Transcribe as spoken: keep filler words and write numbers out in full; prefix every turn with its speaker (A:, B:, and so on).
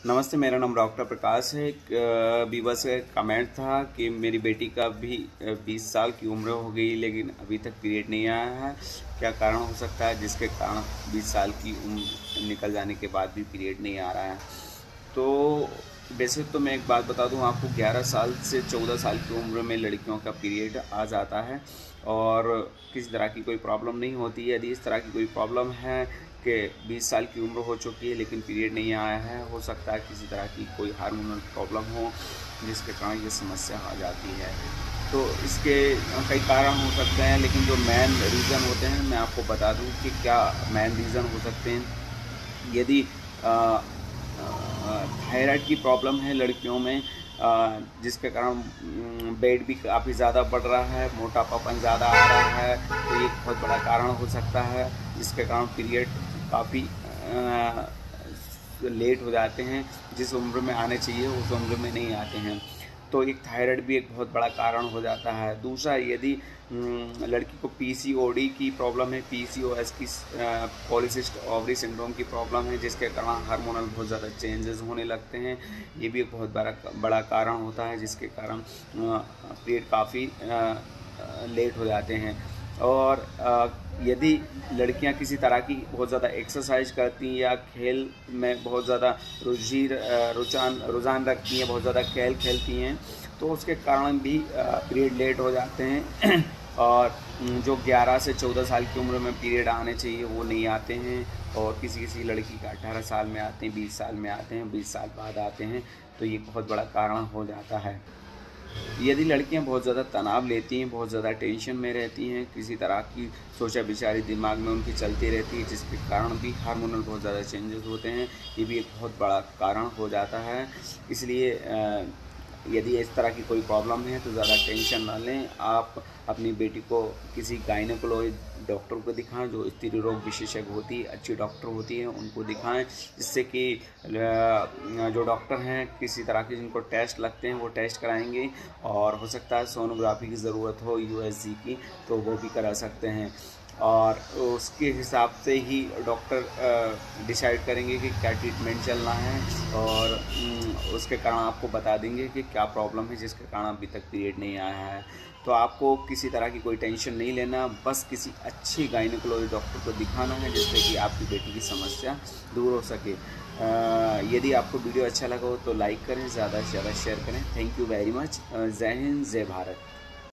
A: नमस्ते, मेरा नाम डॉक्टर प्रकाश है। एक बीवा से कमेंट था कि मेरी बेटी का भी बीस साल की उम्र हो गई लेकिन अभी तक पीरियड नहीं आया है। क्या कारण हो सकता है जिसके कारण बीस साल की उम्र निकल जाने के बाद भी पीरियड नहीं आ रहा है? तो वैसे तो मैं एक बात बता दूं आपको, ग्यारह साल से चौदह साल की उम्र में लड़कियों का पीरियड आ जाता है और किसी तरह की कोई प्रॉब्लम नहीं होती है। यदि इस तरह की कोई प्रॉब्लम है कि बीस साल की उम्र हो चुकी है लेकिन पीरियड नहीं आया है, हो सकता है किसी तरह की कोई हार्मोनल प्रॉब्लम हो जिसके कारण ये समस्या आ जाती है। तो इसके कई कारण हो सकते हैं, लेकिन जो मेन रीज़न होते हैं मैं आपको बता दूं कि क्या मेन रीज़न हो सकते हैं। यदि थायराइड की प्रॉब्लम है लड़कियों में, जिसके कारण वेट भी काफ़ी ज़्यादा बढ़ रहा है, मोटापापन ज़्यादा आ रहा है, तो ये बहुत बड़ा कारण हो सकता है जिसके कारण पीरियड काफ़ी लेट हो जाते हैं। जिस उम्र में आने चाहिए उस उम्र में नहीं आते हैं, तो एक थायराइड भी एक बहुत बड़ा कारण हो जाता है। दूसरा, यदि लड़की को पीसीओडी की प्रॉब्लम है, पीसीओएस की पॉलीसिस्ट ओवरी सिंड्रोम की प्रॉब्लम है, जिसके कारण हार्मोनल बहुत ज़्यादा चेंजेस होने लगते हैं, ये भी एक बहुत बड़ा बड़ा कारण होता है जिसके कारण पीरियड काफ़ी लेट हो जाते हैं। और यदि लड़कियां किसी तरह की बहुत ज़्यादा एक्सरसाइज करती हैं या खेल में बहुत ज़्यादा रुचि रुझान रुझान रखती हैं, बहुत ज़्यादा खेल खेलती हैं, तो उसके कारण भी पीरियड लेट हो जाते हैं। और जो ग्यारह से चौदह साल की उम्र में पीरियड आने चाहिए वो नहीं आते हैं, और किसी किसी लड़की का अठारह साल में आते हैं, बीस साल में आते हैं, बीस साल बाद आते हैं, तो ये बहुत बड़ा कारण हो जाता है। यदि लड़कियां बहुत ज़्यादा तनाव लेती हैं, बहुत ज़्यादा टेंशन में रहती हैं, किसी तरह की सोचा विचारी दिमाग में उनकी चलती रहती है, जिसके कारण भी हार्मोनल बहुत ज़्यादा चेंजेस होते हैं, ये भी एक बहुत बड़ा कारण हो जाता है। इसलिए यदि इस तरह की कोई प्रॉब्लम है तो ज़्यादा टेंशन ना लें। आप अपनी बेटी को किसी गायनेकोलॉजी डॉक्टर को दिखाएं, जो स्त्री रोग विशेषज्ञ होती है, अच्छी डॉक्टर होती है, उनको दिखाएं, जिससे कि जो डॉक्टर हैं किसी तरह के जिनको टेस्ट लगते हैं वो टेस्ट कराएंगे, और हो सकता है सोनोग्राफी की ज़रूरत हो यूएसजी की, तो वो भी करा सकते हैं। और उसके हिसाब से ही डॉक्टर डिसाइड करेंगे कि क्या ट्रीटमेंट चलना है, और उसके कारण आपको बता देंगे कि क्या प्रॉब्लम है जिसके कारण अभी तक पीरियड नहीं आया है। तो आपको किसी तरह की कोई टेंशन नहीं लेना, बस किसी अच्छी गायनेकोलॉजी डॉक्टर को दिखाना है जिससे कि आपकी बेटी की समस्या दूर हो सके। यदि आपको वीडियो अच्छा लगा हो तो लाइक करें, ज़्यादा से ज़्यादा शेयर करें। Thank you very much. जय हिंद, जय भारत।